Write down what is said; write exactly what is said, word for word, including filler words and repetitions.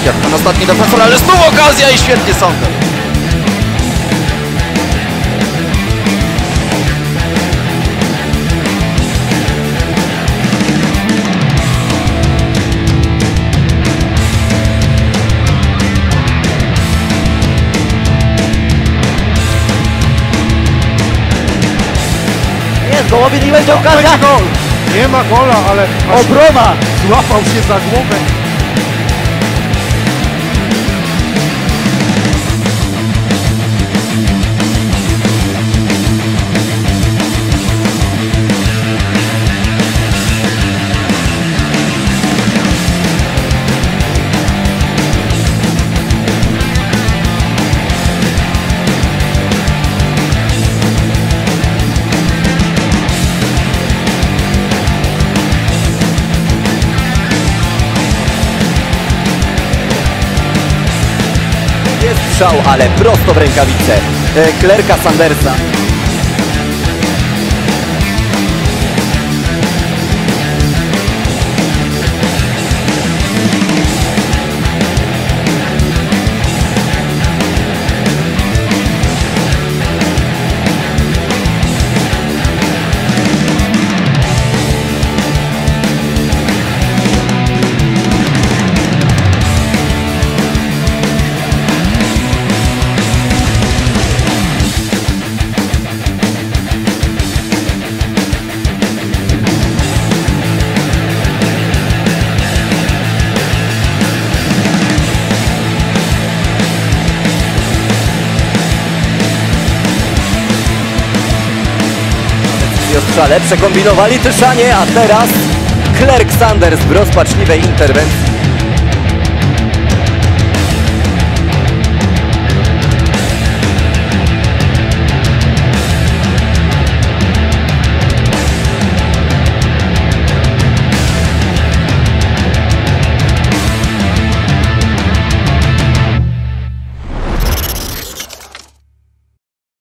Jak ten ostatni defensor, ale znów okazja i świetnie Sander. Jest Gołowin i będzie okazja. Gol. Nie ma gola, ale Obrona. złapał się za głowę. Jest strzał, ale prosto w rękawice e, Klerka Sandersa. Strzale przekombinowali Tyszanie, a teraz Klerk Sanders w rozpaczliwej interwencji